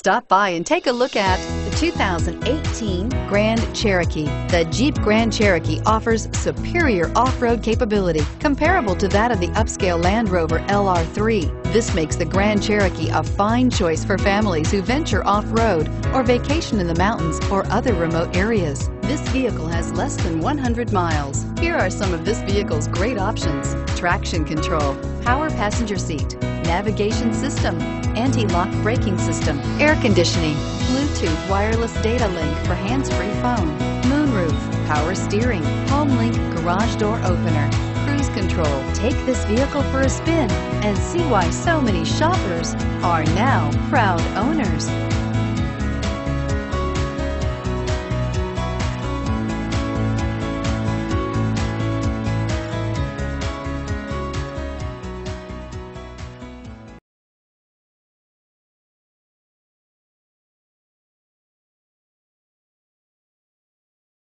Stop by and take a look at the 2018 Grand Cherokee. The Jeep Grand Cherokee offers superior off-road capability comparable to that of the upscale Land Rover LR3. This makes the Grand Cherokee a fine choice for families who venture off-road or vacation in the mountains or other remote areas. This vehicle has less than 100 miles. Here are some of this vehicle's great options: traction control, power passenger seat, navigation system, anti-lock braking system, air conditioning, Bluetooth wireless data link for hands-free phone, moonroof, power steering, HomeLink garage door opener, cruise control. Take this vehicle for a spin and see why so many shoppers are now proud owners.